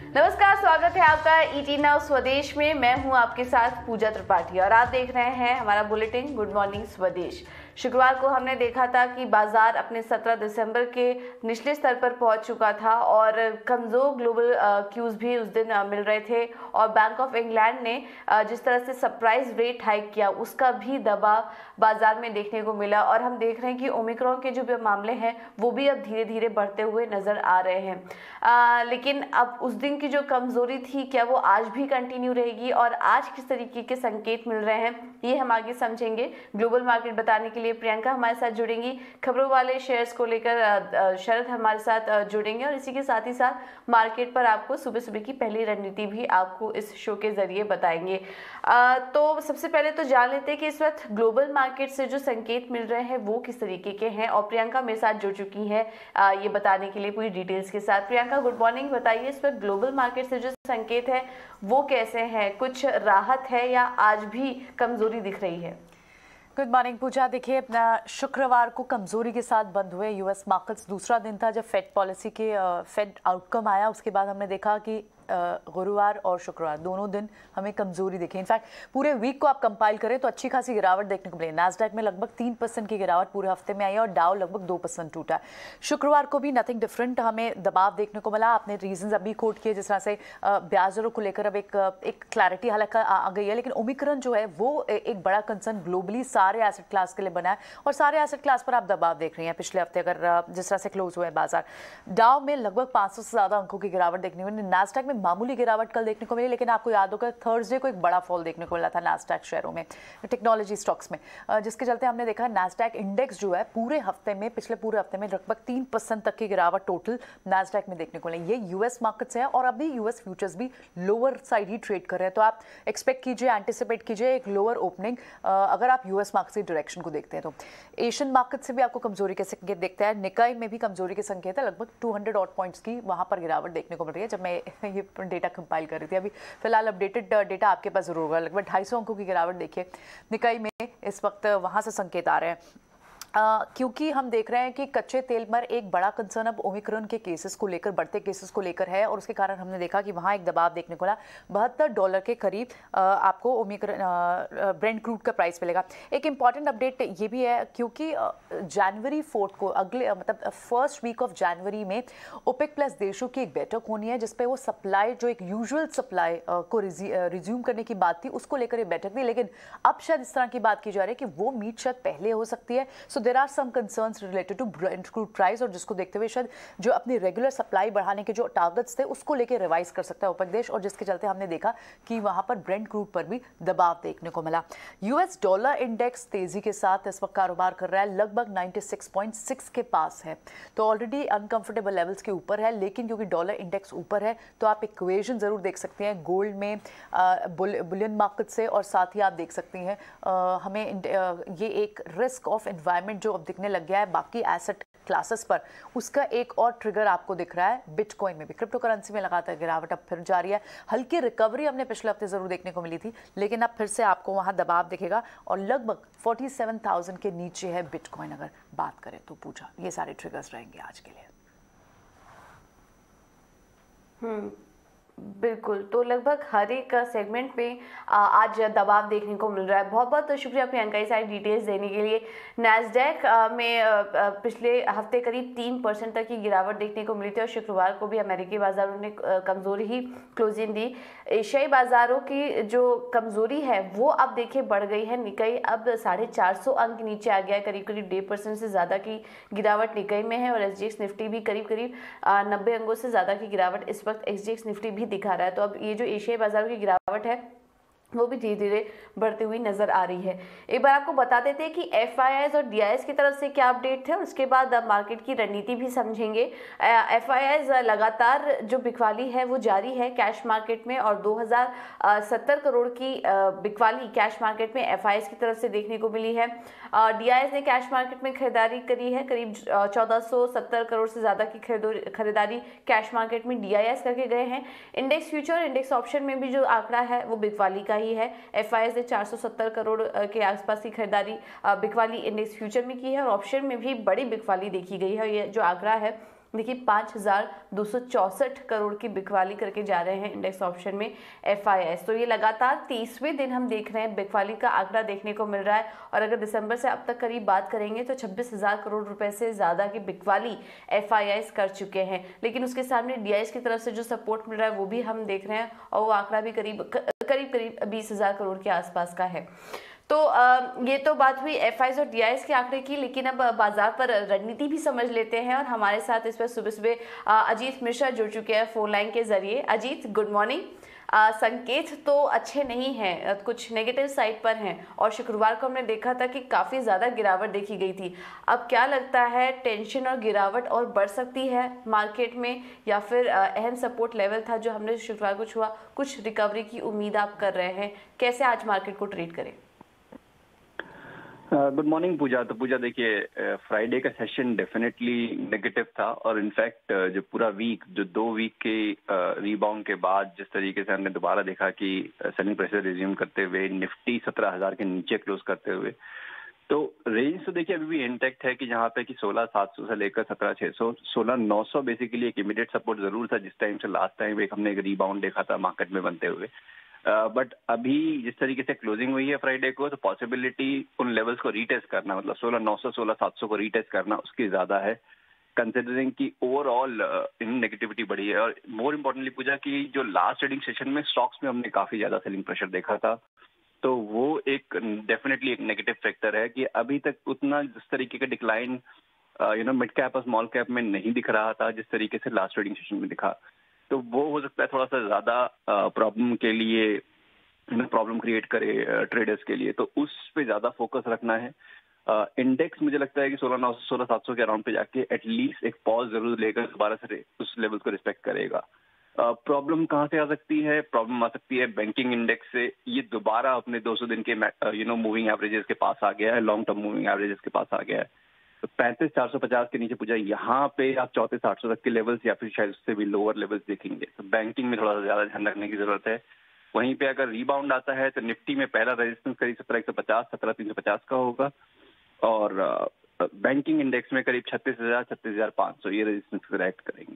नमस्कार, स्वागत है आपका ईटी नाउ स्वदेश में। मैं हूं आपके साथ पूजा त्रिपाठी और आप देख रहे हैं हमारा बुलेटिन गुड मॉर्निंग स्वदेश। शुक्रवार को हमने देखा था कि बाजार अपने 17 दिसंबर के निचले स्तर पर पहुंच चुका था और कमजोर ग्लोबल क्यूज भी उस दिन मिल रहे थे और बैंक ऑफ इंग्लैंड ने जिस तरह से सरप्राइज रेट हाइक किया उसका भी दबाव बाजार में देखने को मिला। और हम देख रहे हैं कि ओमिक्रॉन के जो भी मामले हैं वो भी अब धीरे धीरे बढ़ते हुए नजर आ रहे हैं। लेकिन अब उस दिन की जो कमजोरी थी क्या वो आज भी कंटिन्यू रहेगी और आज किस तरीके के संकेत मिल रहे हैं ये हम आगे समझेंगे। ग्लोबल मार्केट बताने के लिए प्रियंका हमारे साथ जुड़ेंगी, खबरों वाले शेयर्स को लेकर शरद हमारे साथ जुड़ेंगे और इसी के साथ ही साथ मार्केट पर आपको सुबह सुबह की पहली रणनीति भी आपको इस शो के जरिए बताएंगे। तो सबसे पहले तो जान लेते हैं कि इस वक्त ग्लोबल मार्केट से जो संकेत मिल रहे हैं वो किस तरीके के हैं और प्रियंका मेरे साथ जुड़ चुकी है ये बताने के लिए पूरी डिटेल्स के साथ। प्रियंका गुड मॉर्निंग, बताइए इस वक्त ग्लोबल मार्केट से जो संकेत है वो कैसे हैं, कुछ राहत है या आज भी कमजोरी दिख रही है? Good morning Pooja. देखिए, अपना शुक्रवार को कमजोरी के साथ बंद हुए यूएस मार्केट्स। दूसरा दिन था जब फेड पॉलिसी के फेड आउटकम आया, उसके बाद हमने देखा कि गुरुवार और शुक्रवार दोनों दिन हमें कमजोरी दिखी। इनफैक्ट पूरे वीक को आप कंपाइल करें तो अच्छी खासी गिरावट देखने को मिली। नैस्डैक में लगभग 3% की गिरावट पूरे हफ्ते में आई और डाउ लगभग 2% टूटा। शुक्रवार को भी नथिंग डिफरेंट, हमें दबाव देखने को मिला। आपने रीजंस अभी कोट किए, जिस तरह से ब्याज दरों को लेकर अब एक क्लैरिटी हालांकि आ गई है, लेकिन ओमिक्रॉन जो है वो एक बड़ा कंसर्न ग्लोबली सारे एसेट क्लास के लिए बना है और सारे एसेट क्लास पर आप दबाव देख रही हैं। पिछले हफ्ते अगर जिस तरह से क्लोज हुए बाजार, डाउ में लगभग 500 से ज्यादा अंकों की गिरावट देखने को मिली। नैस्डैक में मामूली गिरावट कल देखने को मिली, लेकिन आपको याद होगा थर्सडे को एक बड़ा फॉल देखने को मिला था नैस्डैक शेयरों में, टेक्नोलॉजी स्टॉक्स में, जिसके चलते हमने देखा नैस्डैक इंडेक्स जो है पूरे हफ्ते में, पिछले पूरे हफ्ते में लगभग 3% तक की गिरावट टोटल नैस्डैक में देखने को मिली। ये यूएस मार्केट्स है और अभी यूएस फ्यूचर्स भी लोअर साइड ही ट्रेड कर रहे हैं, तो आप एक्सपेक्ट कीजिए, एंटिसिपेट कीजिए एक लोअर ओपनिंग अगर आप यूएस मार्केट की डायरेक्शन को देखते हैं। तो एशियन मार्केट से भी आपको कमजोरी के संकेत देखते हैं। निकाई में भी कमजोरी के संकेत है, लगभग 200 ऑड पॉइंट्स की वहां पर गिरावट देखने को मिल रही है जब मैं ये डेटा कंपाइल कर रही थी। अभी फिलहाल अपडेटेड डेटा आपके पास जरूर होगा। लगभग 250 अंकों की गिरावट देखिए निकाई में इस वक्त वहां से संकेत आ रहे हैं। क्योंकि हम देख रहे हैं कि कच्चे तेल पर एक बड़ा कंसर्न अब ओमिक्रॉन के केसेस को लेकर, बढ़ते केसेस को लेकर है और उसके कारण हमने देखा कि वहाँ एक दबाव देखने को मिला। $72 के करीब आपको ओमिक्रॉन ब्रेंट क्रूड का प्राइस मिलेगा। एक इंपॉर्टेंट अपडेट ये भी है क्योंकि जनवरी 4 को, अगले मतलब फर्स्ट वीक ऑफ जनवरी में ओपेक प्लस देशों की एक बैठक होनी है जिसपे वो सप्लाई, जो एक यूजुअल सप्लाई को रिज्यूम करने की बात थी, उसको लेकर ये बैठक थी। लेकिन अब शायद इस तरह की बात की जा रही है कि वो मीट शायद पहले हो सकती है। So there are some concerns related to Brent crude price और जिसको देखते हुए शायद जो अपनी रेगुलर सप्लाई बढ़ाने के जो टारगेट्स थे उसको लेके रिवाइज कर सकता है ओपेक देश, और जिसके चलते हमने देखा कि वहां पर ब्रेंट क्रूड पर भी दबाव देखने को मिला। यूएस डॉलर इंडेक्स तेजी के साथ इस वक्त कारोबार कर रहा है, लगभग 96.6 के पास है, तो ऑलरेडी अनकंफर्टेबल लेवल्स के ऊपर है। लेकिन क्योंकि डॉलर इंडेक्स ऊपर है तो आप इक्वेशन जरूर देख सकते हैं गोल्ड में, बुलियन मार्केट से, और साथ ही आप देख सकती हैं हमें ये एक रिस्क ऑफ एनवायरमेंट जो अब दिखने लग गया है बाकी एसेट क्लासेस पर, उसका एक और ट्रिगर आपको दिख रहा है बिटकॉइन में भी। क्रिप्टो करेंसी में लगातार गिरावट अब फिर जारी है। हल्की रिकवरी हमने पिछले हफ्ते जरूर देखने को मिली थी, लेकिन अब फिर से आपको वहां दबाव दिखेगा और लगभग 47,000 के नीचे है बिटकॉइन अगर बात करें तो। पूछा, ये सारे ट्रिगर्स रहेंगे आज के लिए। बिल्कुल, तो लगभग हर एक सेगमेंट में आज दबाव देखने को मिल रहा है। बहुत बहुत शुक्रिया प्रियंका ये सारी डिटेल्स देने के लिए। नैस्डैक में पिछले हफ्ते करीब 3% तक की गिरावट देखने को मिली थी और शुक्रवार को भी अमेरिकी बाजारों ने कमजोरी ही क्लोजिंग दी। एशियाई बाजारों की जो कमजोरी है वो अब देखिए बढ़ गई है। निकाई अब 450 अंक नीचे आ गया है, करीब करीब 1.5% से ज़्यादा की गिरावट निकाई में है और एसजीएक्स निफ्टी भी करीब करीब 90 अंकों से ज़्यादा की गिरावट इस वक्त एसजीएक्स निफ्टी भी दिखा रहा है। तो अब ये जो एशियाई बाजारों की गिरावट है वो भी धीरे धीरे बढ़ती हुई नजर आ रही है। एक बार आपको बता देते हैं कि एफआईआईज और डीआईएस की तरफ से क्या अपडेट है, उसके बाद मार्केट की रणनीति भी समझेंगे। एफआईआईज लगातार जो बिकवाली है वो जारी है कैश मार्केट में और 2070 करोड़ की बिकवाली कैश मार्केट में एफआईआईज की तरफ से देखने को मिली है। डीआईएस ने कैश मार्केट में खरीदारी करी है, करीब 1470 करोड़ से ज्यादा की खरीदारी कैश मार्केट में डीआईएस करके गए हैं। इंडेक्स फ्यूचर, इंडेक्स ऑप्शन में भी जो आंकड़ा है वो बिकवाली का ही है। एफआईआईज ने 470 करोड़ के आसपास की खरीदारी बिकवाली इंडेक्स फ्यूचर में की है और ऑप्शन में भी बड़ी बिकवाली देखी गई है। ये जो आंकड़ा है देखिए 5,264 करोड़ की बिकवाली करके जा रहे हैं इंडेक्स ऑप्शन में FIS। तो ये लगातार 30वें दिन हम देख रहे हैं बिकवाली का आंकड़ा देखने को मिल रहा है। और अगर दिसंबर से अब तक करीब बात करेंगे तो 26,000 करोड़ रुपए से ज़्यादा की बिकवाली FIS कर चुके हैं। लेकिन उसके सामने DIS की तरफ से जो सपोर्ट मिल रहा है वो भी हम देख रहे हैं, और वो आंकड़ा भी करीब 20,000 करोड़ के आसपास का है। तो ये तो बात हुई FIS और DIS के आंकड़े की। लेकिन अब बाजार पर रणनीति भी समझ लेते हैं, और हमारे साथ इस पर सुबह सुबह अजीत मिश्रा जुड़ चुके हैं फोन लाइन के जरिए। Ajit, good morning. संकेत तो अच्छे नहीं हैं, कुछ नेगेटिव साइड पर हैं, और शुक्रवार को हमने देखा था कि काफ़ी ज़्यादा गिरावट देखी गई थी। अब क्या लगता है, टेंशन और गिरावट और बढ़ सकती है मार्केट में, या फिर अहम सपोर्ट लेवल था जो हमने शुक्रवार को छुआ, कुछ रिकवरी की उम्मीद आप कर रहे हैं? कैसे आज मार्केट को ट्रेड करें? Good morning Pooja. तो पूजा देखिए, फ्राइडे का सेशन डेफिनेटली नेगेटिव था, और इनफैक्ट जो पूरा वीक, जो 2 वीक के रीबाउंड के बाद जिस तरीके से हमने दोबारा देखा कि सेलिंग प्रेशर रिज्यूम करते हुए निफ्टी 17,000 के नीचे क्लोज करते हुए, तो रेंज तो देखिए अभी भी इंटैक्ट है कि जहाँ पे कि 16,700 से लेकर 17,600, 16,900 बेसिकली एक इमीडिएट सपोर्ट जरूर था जिस टाइम से लास्ट टाइम हमने एक रीबाउंड देखा था मार्केट में बनते हुए। बट अभी जिस तरीके से क्लोजिंग हुई है फ्राइडे को, तो पॉसिबिलिटी उन लेवल्स को रीटेस्ट करना, मतलब 16,900 16,700 को रीटेस्ट करना उसकी ज्यादा है, कंसिडरिंग कि ओवरऑल नेगेटिविटी बढ़ी है। और मोर इम्पोर्टेंटली पूजा की जो लास्ट ट्रेडिंग सेशन में स्टॉक्स में हमने काफी ज्यादा सेलिंग प्रेशर देखा था, तो वो एक डेफिनेटली एक नेगेटिव फैक्टर है कि अभी तक उतना जिस तरीके का डिक्लाइन मिड कैप और स्मॉल कैप में नहीं दिख रहा था जिस तरीके से लास्ट ट्रेडिंग सेशन में दिखा। तो वो हो सकता है थोड़ा सा ज्यादा प्रॉब्लम के लिए, प्रॉब्लम क्रिएट करे ट्रेडर्स के लिए, तो उस पे ज्यादा फोकस रखना है। इंडेक्स मुझे लगता है कि 16,900 16,700 के अराउंड पे जाके एटलीस्ट एक पॉज जरूर लेकर दोबारा से उस लेवल को रिस्पेक्ट करेगा। प्रॉब्लम कहाँ से आ सकती है? प्रॉब्लम आ सकती है बैंकिंग इंडेक्स से। ये दोबारा अपने 200 दिन के मूविंग एवरेजेस के पास आ गया है, लॉन्ग टर्म मूविंग एवरेजेस के पास आ गया है। तो 35,450 के नीचे पूछा, यहाँ पे आप 34,800 तक के लेवल्स या फिर शायद उससे भी लोअर लेवल्स देखेंगे। तो बैंकिंग में थोड़ा सा ज्यादा ध्यान रखने की जरूरत है। वहीं पे अगर रीबाउंड आता है तो निफ्टी में पहला रेजिस्टेंस करीब 17,150 17,350 का होगा, और बैंकिंग इंडेक्स में करीब 36,000 36,500 ये रेजिस्टेंस करेक्ट करेंगे।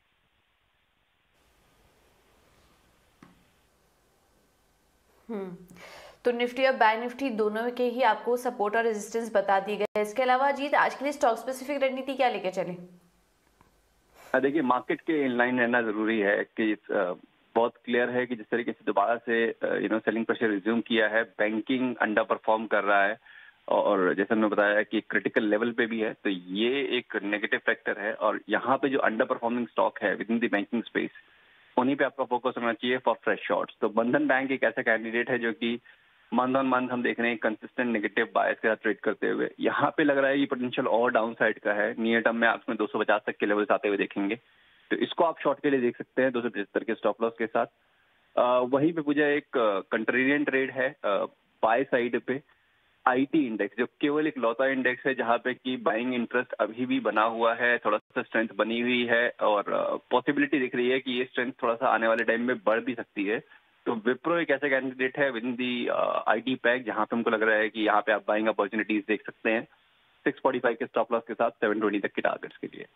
तो निफ्टी और बैंक निफ्टी दोनों के ही आपको सपोर्ट और रेजिस्टेंस बता दी गई है। इसके अलावा अजीत, आज के लिए स्टॉक स्पेसिफिक रणनीति क्या लेके चले? देखिए, मार्केट के इनलाइन रहना जरूरी है कि बहुत क्लियर है कि जिस तरीके से दोबारा से सेलिंग प्रेशर रिज्यूम किया है, बैंकिंग अंडर परफॉर्म कर रहा है, और जैसे हमने बताया कि क्रिटिकल लेवल पे भी है, तो ये एक नेगेटिव फैक्टर है। और यहाँ पे जो अंडर परफॉर्मिंग स्टॉक है with in the banking space, उन्हीं पे आपका फोकस होना चाहिए फॉर फ्रेश शॉर्ट्स। तो बंधन बैंक एक ऐसा कैंडिडेट है जो कि मंथ ऑन मंथ हम देख रहे हैं कंसिस्टेंट नेगेटिव बायस के साथ ट्रेड करते हुए। यहाँ पे लग रहा है ये पोटेंशियल और डाउन साइड का है। नियर टर्म में आप इसमें 250 तक के लेवल्स आते हुए देखेंगे, तो इसको आप शॉर्ट के लिए देख सकते हैं 275 के स्टॉप लॉस के साथ। वहीं पे मुझे एक कंट्रेरियन ट्रेड है बाय साइड पे IT इंडेक्स, जो केवल एक लौता इंडेक्स है जहाँ पे कि बाइंग इंटरेस्ट अभी भी बना हुआ है, थोड़ा सा स्ट्रेंथ बनी हुई है, और पॉसिबिलिटी दिख रही है कि ये स्ट्रेंथ थोड़ा सा आने वाले टाइम में बढ़ भी सकती है। तो विप्रो एक ऐसा कैंडिडेट है with in the IT pack जहाँ पे हमको लग रहा है कि यहाँ पे आप बाइंग अपॉर्चुनिटीज देख सकते हैं 645 के स्टॉप लॉस के साथ 720 तक के टारगेट्स के लिए।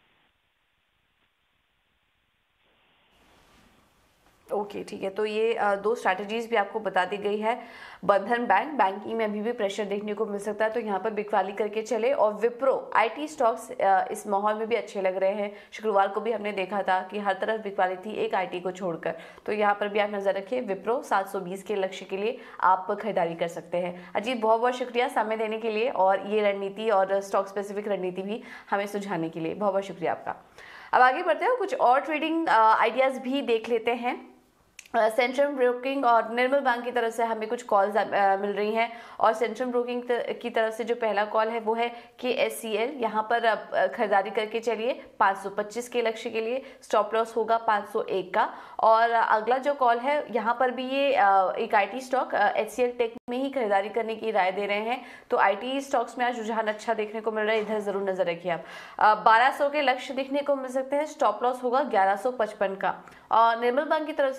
ओके, ठीक है। तो ये दो स्ट्रैटेजीज भी आपको बता दी गई है। बंधन बैंक, बैंकिंग में अभी भी प्रेशर देखने को मिल सकता है, तो यहाँ पर बिकवाली करके चले। और विप्रो IT स्टॉक्स इस माहौल में भी अच्छे लग रहे हैं। शुक्रवार को भी हमने देखा था कि हर तरफ बिकवाली थी, एक IT को छोड़कर। तो यहाँ पर भी आप नजर रखिए, विप्रो 720 के लक्ष्य के लिए आप खरीदारी कर सकते हैं। अजीत, बहुत बहुत शुक्रिया समय देने के लिए, और ये रणनीति और स्टॉक स्पेसिफिक रणनीति भी हमें सुझाने के लिए बहुत बहुत शुक्रिया आपका। अब आगे बढ़ते हैं, कुछ और ट्रेडिंग आइडियाज भी देख लेते हैं। सेंट्रम ब्रोकिंग और निर्मल बैंक की तरफ से हमें कुछ कॉल्स मिल रही हैं, और सेंट्रम ब्रोकिंग की तरफ से जो पहला कॉल है वो है KSCL। यहाँ पर खरीदारी करके चलिए 525 के लक्ष्य के लिए, स्टॉप लॉस होगा 501 का। और अगला जो कॉल है यहाँ पर भी ये एक IT स्टॉक HCL टेक में ही खरीदारी करने की राय दे रहे हैं। तो IT स्टॉक्स में आज रुझान अच्छा देखने को मिल रहा है, इधर जरूर नजर रखिए आप। 1200 के लक्ष्य देखने को मिल सकते हैं, स्टॉप लॉस होगा 1155 का। और निर्मल बैंक की तरफ से जो दो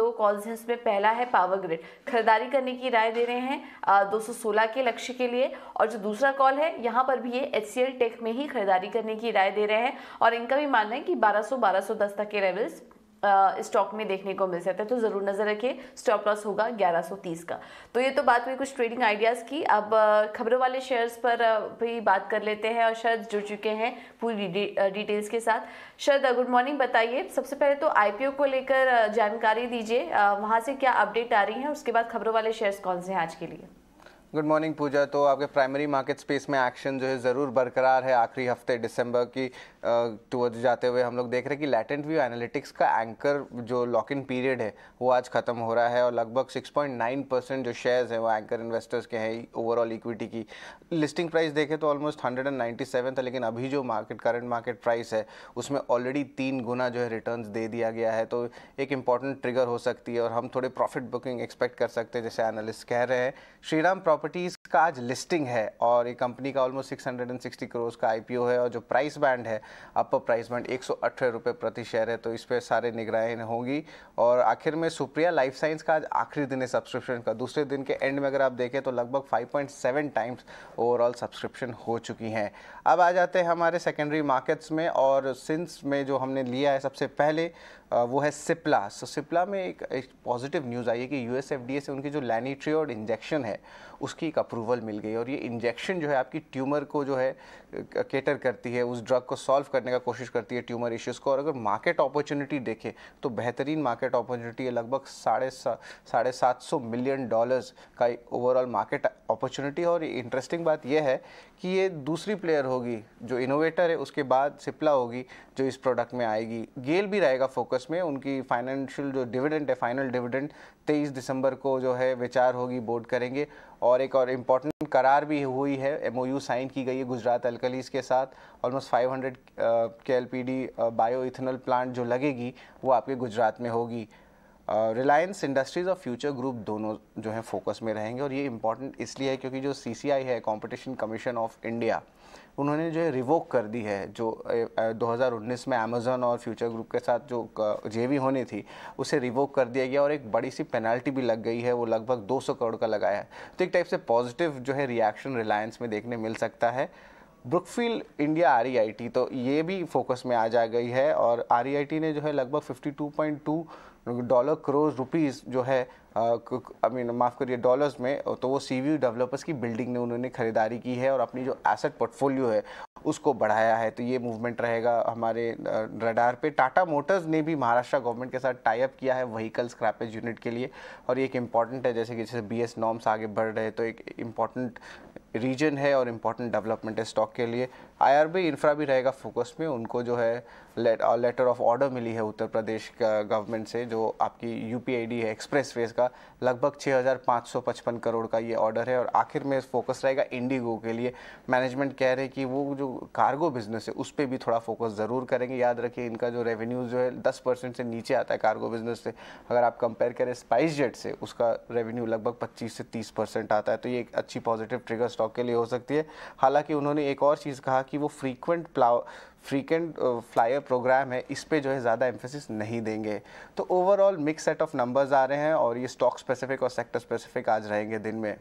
दो कॉल्स हैं, उसमें पहला है पावर ग्रिड, खरीदारी करने की राय दे रहे हैं 216 के लक्ष्य के लिए। और जो दूसरा कॉल है यहाँ पर भी ये HCL टेक में ही खरीदारी करने की राय दे रहे हैं और इनका भी मानना है कि 1210 तक के लेवल्स स्टॉक में देखने को मिल सकता है। तो जरूर नजर रखिए, स्टॉप लॉस होगा 1130 का। तो ये तो बात हुई कुछ ट्रेडिंग आइडियाज की। अब खबरों वाले शेयर्स पर भी बात कर लेते हैं और शरद जुड़ चुके हैं पूरी डिटेल्स के साथ। शरद, गुड मॉर्निंग, बताइए सबसे पहले तो IPO को लेकर जानकारी दीजिए, वहां से क्या अपडेट आ रही है, उसके बाद खबरों वाले शेयर्स कौन से हैं आज के लिए। Good morning Pooja. तो आपके प्राइमरी मार्केट स्पेस में एक्शन जो है ज़रूर बरकरार है। आखिरी हफ्ते दिसंबर की टुवर्ड्स जाते हुए हम लोग देख रहे हैं कि लैटेंट व्यू एनालिटिक्स का एंकर जो लॉक इन पीरियड है वो आज ख़त्म हो रहा है और लगभग 6.9% जो शेयर्स हैं वो एंकर इन्वेस्टर्स के हैं। ओवरऑल इक्विटी की लिस्टिंग प्राइस देखें तो ऑलमोस्ट 197 था, लेकिन अभी जो करंट मार्केट प्राइस है उसमें ऑलरेडी 3 गुना जो है रिटर्न्स दे दिया गया है। तो एक इंपॉर्टेंट ट्रिगर हो सकती है और हम थोड़े प्रॉफिट बुकिंग एक्सपेक्ट कर सकते हैं जैसे एनालिस्ट कह रहे हैं। श्रीराम प्रॉपर्टीज़ का आज लिस्टिंग है और ये कंपनी का ऑलमोस्ट 660 करोड़ का IPO है और जो प्राइस बैंड है, अपर प्राइस बैंड 118 रुपये प्रति शेयर है। तो इस पर सारे निगरानी होगी। और आखिर में सुप्रिया लाइफ साइंस का आज आखिरी दिन है सब्सक्रिप्शन का। दूसरे दिन के एंड में अगर आप देखें तो लगभग 5.7 टाइम्स ओवरऑल सब्सक्रिप्शन हो चुकी हैं। अब आ जाते हैं हमारे सेकेंडरी मार्केट्स में और सिंस में जो हमने लिया है सबसे पहले वो है सिप्ला। तो सिप्ला में एक पॉजिटिव न्यूज़ आई है कि US FDA से उनकी जो लैनिट्रियोड इंजेक्शन है उसकी एक अप्रूवल मिल गई और ये इंजेक्शन जो है आपकी ट्यूमर को जो है केटर करती है, उस ड्रग को सॉल्व करने का कोशिश करती है ट्यूमर इश्यूज़ को। और अगर मार्केट अपॉर्चुनिटी देखें तो बेहतरीन मार्केट अपॉर्चुनिटी है, लगभग $750 मिलियन का ओवरऑल मार्केट अपॉर्चुनिटी। और इंटरेस्टिंग बात यह है कि ये दूसरी प्लेयर होगी, जो इनोवेटर है उसके बाद सिप्ला होगी जो इस प्रोडक्ट में आएगी। गेल भी रहेगा फोकस में, उनकी फाइनेंशियल जो डिविडेंड है, फाइनल डिविडेंड 23 दिसंबर को जो है विचार होगी, बोर्ड करेंगे। और एक और इम्पॉर्टेंट करार भी हुई है, MOU साइन की गई है गुजरात अल्कलीज के साथ। Almost 500 KLPD bio ethanol plant जो लगेगी वो आपके गुजरात में होगी। रिलायंस इंडस्ट्रीज़ और फ्यूचर ग्रुप दोनों जो है फोकस में रहेंगे और ये इंपॉर्टेंट इसलिए है क्योंकि जो CCI है, कॉम्पिटिशन कमीशन ऑफ इंडिया, उन्होंने जो है रिवोक कर दी है जो 2019 में अमेजन और फ्यूचर ग्रुप के साथ जो JV होनी थी उसे रिवोक कर दिया गया और एक बड़ी सी पेनल्टी भी लग गई है, वो लगभग 200 करोड़ का लगाया है। तो एक टाइप से पॉजिटिव जो है रिएक्शन रिलायंस में देखने मिल सकता है। ब्रुकफील्ड इंडिया REIT तो ये भी फोकस में आ जा गई है और REIT ने जो है लगभग $52.2 करोड़ रुपीस जो है माफ़ करिए डॉलर्स में, तो वो सीव्यू डेवलपर्स की बिल्डिंग ने उन्होंने खरीदारी की है और अपनी जो एसेट पोर्टफोलियो है उसको बढ़ाया है। तो ये मूवमेंट रहेगा हमारे रडार पे। टाटा मोटर्स ने भी महाराष्ट्र गवर्नमेंट के साथ टाई अप किया है व्हीकल स्क्रैपेज यूनिट के लिए और ये एक इम्पॉर्टेंट है, जैसे कि जैसे BS नॉर्म्स आगे बढ़ रहे हैं तो एक इम्पॉर्टेंट रीजन है और इम्पॉर्टेंट डेवलपमेंट है स्टॉक के लिए। IRB इंफ्रा भी रहेगा फोकस में, उनको जो है लेटर ऑफ ऑर्डर मिली है उत्तर प्रदेश गवर्नमेंट से, जो आपकी UPID है एक्सप्रेस वेज का, लगभग 6,555 करोड़ का ये ऑर्डर है। और आखिर में फोकस रहेगा इंडिगो के लिए। मैनेजमेंट कह रहे हैं कि वो जो कार्गो बिजनेस है उस पर भी थोड़ा फोकस ज़रूर करेंगे। याद रखिए इनका जो रेवेन्यूज जो है 10% से नीचे आता है कार्गो बिजनेस से। अगर आप कंपेयर करें स्पाइस जेट से, उसका रेवेन्यू लगभग 25 से 30% आता है। तो ये एक अच्छी पॉजिटिव ट्रिगर स्टॉक के लिए हो सकती है। हालांकि उन्होंने एक और चीज़ कहा कि वो फ्रीक्वेंट फ्लायर प्रोग्राम है, इस पे जो है ज़्यादा एम्फेसिस नहीं देंगे। तो overall mix set of numbers आ रहे हैं और ये स्टॉक स्पेसिफिक और सेक्टर स्पेसिफिक आज रहेंगे दिन में।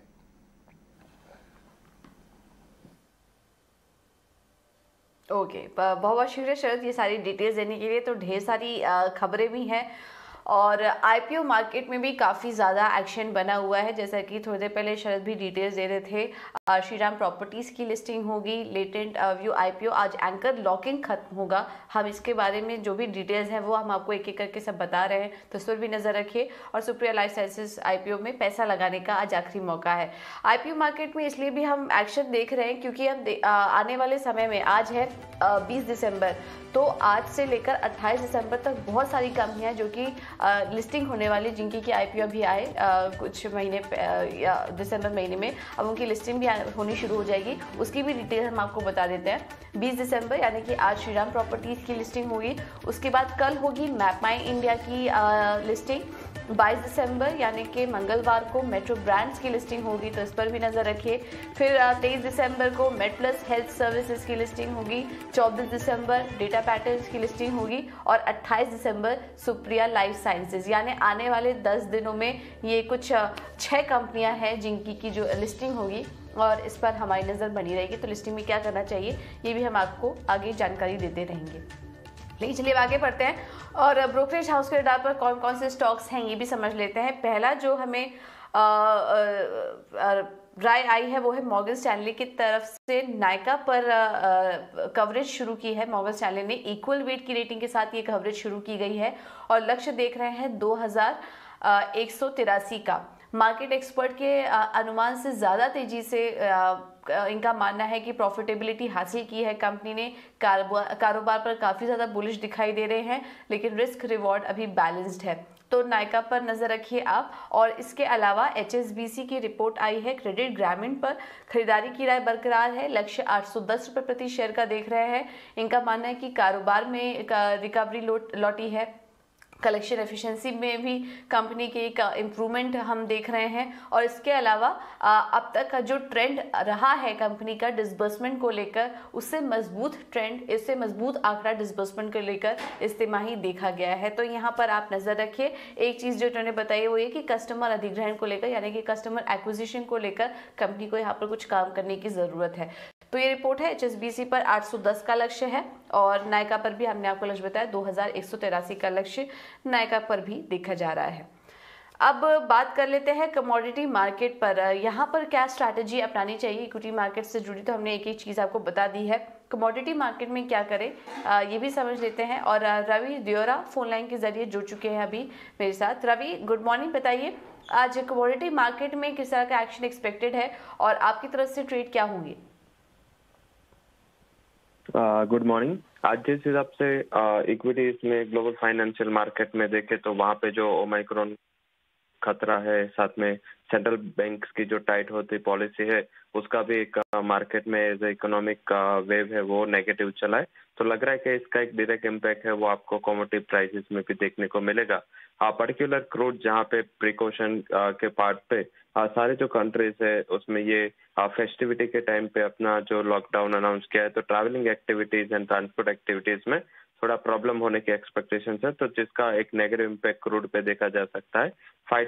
ओके, बहुत बहुत शुक्रिया शरद ये सारी डिटेल्स देने के लिए। तो ढेर सारी खबरें भी हैं और IPO मार्केट में भी काफ़ी ज़्यादा एक्शन बना हुआ है, जैसा कि थोड़ी देर पहले शरद भी डिटेल्स दे रहे थे। श्रीराम प्रॉपर्टीज़ की लिस्टिंग होगी, लेटेंट व्यू IPO, आज एंकर लॉकिंग खत्म होगा। हम इसके बारे में जो भी डिटेल्स हैं वो हम आपको एक एक करके सब बता रहे हैं, तो इस पर भी नज़र रखिए। और सुप्रिया लाइफ साइंसेज IPO में पैसा लगाने का आज आखिरी मौका है। IPO मार्केट में इसलिए भी हम एक्शन देख रहे हैं क्योंकि हम आने वाले समय में, आज है 20 दिसंबर, तो आज से लेकर 28 दिसंबर तक बहुत सारी कंपनियां जो कि लिस्टिंग होने वाली, जिनकी की IPO भी आए कुछ महीने दिसंबर महीने में, अब उनकी लिस्टिंग भी होनी शुरू हो जाएगी। उसकी भी डिटेल हम आपको बता देते हैं। 20 दिसंबर यानी कि आज श्रीराम प्रॉपर्टीज़ की लिस्टिंग होगी। उसके बाद कल होगी मैपमाई इंडिया की लिस्टिंग। 22 दिसंबर यानी कि मंगलवार को मेट्रो ब्रांड्स की लिस्टिंग होगी, तो इस पर भी नजर रखिए। फिर 23 दिसंबर को मेडप्लस हेल्थ सर्विसेज की लिस्टिंग होगी, 24 दिसंबर डेटा पैटर्न्स की लिस्टिंग होगी और 28 दिसंबर सुप्रिया लाइफ साइंसेज। यानी आने वाले 10 दिनों में ये कुछ 6 कंपनियां हैं जिनकी की जो लिस्टिंग होगी और इस पर हमारी नज़र बनी रहेगी। तो लिस्टिंग में क्या करना चाहिए ये भी हम आपको आगे जानकारी देते रहेंगे। लेकिन चलिए आगे बढ़ते हैं और ब्रोकरेज हाउस के रडार पर कौन कौन से स्टॉक्स हैं ये भी समझ लेते हैं। पहला जो हमें राय आई है वो है मॉर्गन स्टैनली की तरफ से नायका पर कवरेज शुरू की है। मॉर्गन स्टैनली ने इक्वल वेट की रेटिंग के साथ ये कवरेज शुरू की गई है और लक्ष्य देख रहे हैं 2183 का। मार्केट एक्सपर्ट के अनुमान से ज़्यादा तेजी से इनका मानना है कि प्रॉफिटेबिलिटी हासिल की है कंपनी ने। कारोबार पर काफ़ी ज़्यादा बुलिश दिखाई दे रहे हैं, लेकिन रिस्क रिवॉर्ड अभी बैलेंस्ड है। तो नायका पर नज़र रखिए आप। और इसके अलावा HSBC की रिपोर्ट आई है। क्रेडिट ग्रामीण पर खरीदारी की राय बरकरार है, लक्ष्य 810 रुपये प्रति शेयर का देख रहे हैं। इनका मानना है कि कारोबार में रिकवरी लौटी है। कलेक्शन एफिशिएंसी में भी कंपनी के एक इम्प्रूवमेंट हम देख रहे हैं। और इसके अलावा अब तक का जो ट्रेंड रहा है कंपनी का डिसबर्समेंट को लेकर, उससे मजबूत आंकड़ा डिसबर्समेंट को लेकर इस तिमाही देखा गया है। तो यहाँ पर आप नज़र रखिए। एक चीज़ जो इन्होंने बताई वो ये कि कस्टमर अधिग्रहण को लेकर यानी कि कस्टमर एक्विजिशन को लेकर कंपनी को यहाँ पर कुछ काम करने की ज़रूरत है। तो ये रिपोर्ट है। HSBC पर 810 का लक्ष्य है और नायका पर भी हमने आपको लक्ष्य बताया 2183 का लक्ष्य नायका पर भी देखा जा रहा है। अब बात कर लेते हैं कमोडिटी मार्केट पर। यहाँ पर क्या स्ट्रैटेजी अपनानी चाहिए इक्विटी मार्केट से जुड़ी, तो हमने एक एक चीज़ आपको बता दी है। कमोडिटी मार्केट में क्या करें ये भी समझ लेते हैं। और रवि दियोरा फोन लाइन के जरिए जुड़ चुके हैं अभी मेरे साथ। रवि गुड मॉर्निंग, बताइए आज कमोडिटी मार्केट में किस तरह का एक्शन एक्सपेक्टेड है और आपकी तरफ से ट्रेड क्या होंगे? Good morning. आज जिस हिसाब से इक्विटीज में ग्लोबल फाइनेंशियल मार्केट में देखे तो वहाँ पे जो ओमाइक्रोन खतरा है, साथ में सेंट्रल बैंक्स की जो टाइट होती पॉलिसी है उसका भी एक मार्केट में जो इकोनॉमिक वेव है वो नेगेटिव चला है। तो लग रहा है कि इसका एक डायरेक्ट इम्पैक्ट है वो आपको कमोडिटी प्राइसेस में भी देखने को मिलेगा। पर्टिकुलर क्रूड जहाँ पे प्रिकॉशन के पार्ट पे सारे जो कंट्रीज है उसमें ये फेस्टिविटी के टाइम पे अपना जो लॉकडाउन अनाउंस किया है, तो travelling activities and transport activities में थोड़ा प्रॉब्लम होने की एक्सपेक्टेशन है, तो जिसका एक नेगेटिव इम्पैक्ट क्रूड पे देखा जा सकता है।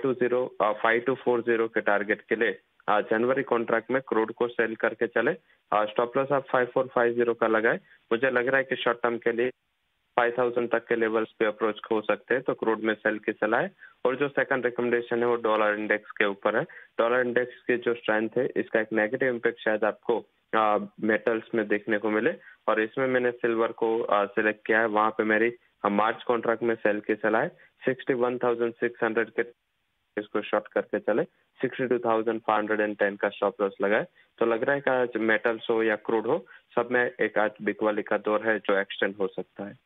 5240 के टारगेट के लिए जनवरी कॉन्ट्रैक्ट में क्रूड को सेल करके चले। स्टॉप लॉस आप 5450 का लगाए। मुझे लग रहा है कि शॉर्ट टर्म के लिए 5000 तक के लेवल्स पे अप्रोच हो सकते हैं, तो क्रूड में सेल की सलाह है। और जो सेकंड रिकमेंडेशन है वो डॉलर इंडेक्स के ऊपर है। डॉलर इंडेक्स की जो स्ट्रेंथ है इसका एक नेगेटिव इम्पैक्ट शायद आपको मेटल्स में देखने को मिले, और इसमें मैंने सिल्वर को सिलेक्ट किया है। वहां पे मेरी मार्च कॉन्ट्रैक्ट में सेल की सलाह है। 61,600 के इसको शॉर्ट करके चले, 62,510 का स्टॉप लॉस लगाए। तो लग रहा है कि आज मेटल्स हो या क्रूड हो, सब में एक आज बिकवाली का दौर है जो एक्सटेंड हो सकता है।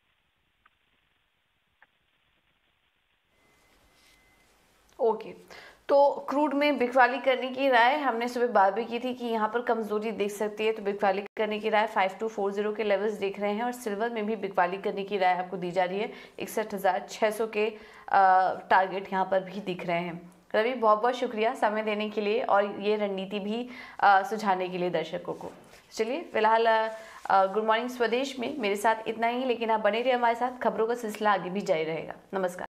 ओके, तो क्रूड में बिकवाली करने की राय हमने सुबह बात भी की थी कि यहाँ पर कमजोरी देख सकती है, तो बिकवाली करने की राय 5240 के लेवल्स देख रहे हैं। और सिल्वर में भी बिकवाली करने की राय आपको दी जा रही है, 61,600 के टारगेट यहाँ पर भी दिख रहे हैं। रवि बहुत बहुत शुक्रिया समय देने के लिए और ये रणनीति भी सुझाने के लिए दर्शकों को। चलिए फिलहाल गुड मॉर्निंग स्वदेश में मेरे साथ इतना ही, लेकिन आप बने रहिए हमारे साथ। खबरों का सिलसिला आगे भी जारी रहेगा। नमस्कार।